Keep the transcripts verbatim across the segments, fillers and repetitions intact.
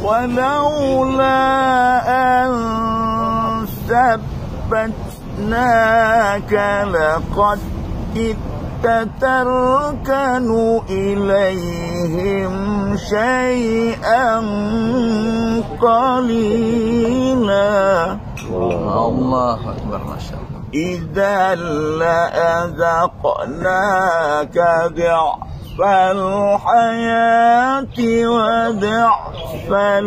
ولولا أن ثبتناك لقد كدت تركن إليهم شيئا قليلا. الله أكبر ما شاء الله. إذا لأذقناك ضعف الحياة وضعف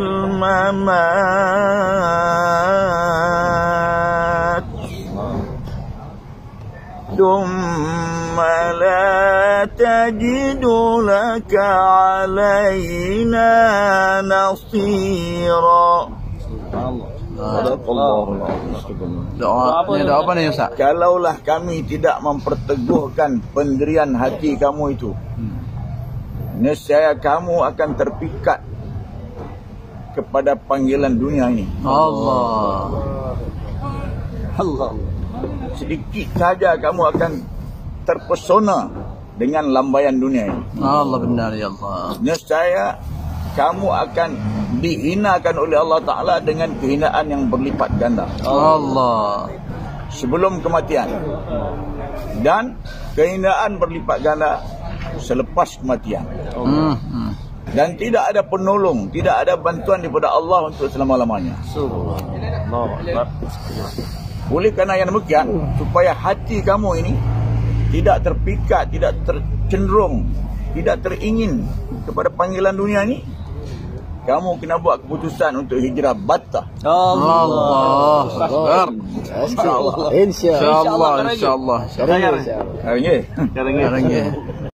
الممات ثم لا تجد لك علينا نصيرا. Doa, ini doa apa nih Ustaz? Kalaulah kami tidak memperteguhkan pendirian hati kamu itu, nescaya kamu akan terpikat kepada panggilan dunia ini. Allah. Allah. Sedikit saja kamu akan terpesona dengan lambaian dunia ini. Allah benar ya Allah. Nescaya kamu akan dihinakan oleh Allah Ta'ala dengan kehinaan yang berlipat ganda. Allah. Sebelum kematian. Dan kehinaan berlipat ganda selepas kematian. Hmm, hmm. Dan tidak ada penolong, tidak ada bantuan daripada Allah untuk selama-lamanya. Oleh kerana yang demikian, supaya hati kamu ini tidak terpikat, tidak tercenderung, tidak teringin kepada panggilan dunia ini, kamu kena buat keputusan untuk hijrah battah. Allah. Akbar. InsyaAllah. InsyaAllah. InsyaAllah. Caranya? Caranya.